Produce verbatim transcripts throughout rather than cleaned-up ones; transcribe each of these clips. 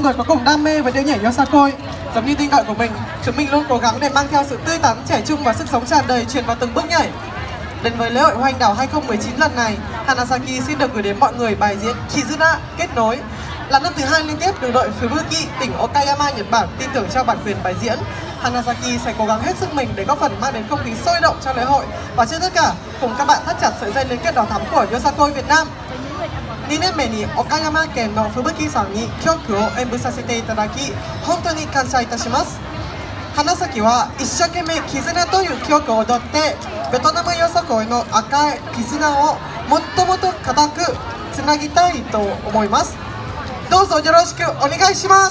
người có cùng đam mê với điệu nhảy Yosakoi. Giống như tên gọi của mình, chúng mình luôn cố gắng để mang theo sự tươi tắn, trẻ trung và sức sống tràn đầy truyền vào từng bước nhảy. Đến với lễ hội Hoa Anh Đào hai không một chín lần này, Hanasaki xin được gửi đến mọi người bài diễn Kizuna, kết nối. Là năm thứ hai liên tiếp được đội Fubuki, tỉnh Okayama, Nhật Bản tin tưởng cho bản quyền bài diễn. Hanasaki sẽ cố gắng hết sức mình để góp phần mang đến không khí sôi động cho lễ hội. Và trên tất cả, cùng các bạn thắt chặt sợi dây liên kết đỏ thắm của Yosakoi Việt Nam.にねんめに岡山県の吹雪さんに曲を演舞させていただき、本当に感謝いたします。花咲は一生懸命絆という曲を踊って、ベトナムよさこいの赤い絆をもっともっと固くつなぎたいと思います。どうぞよろしくお願いします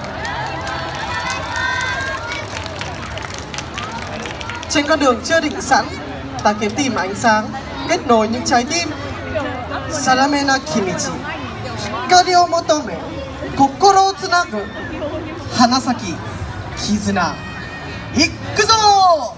。Trên con đường chưa định sẵn, ta kiếm tìm ánh sáng, kết nối những trái tim. 定めなき道、光を求め、心をつなぐ花咲絆、いくぞー！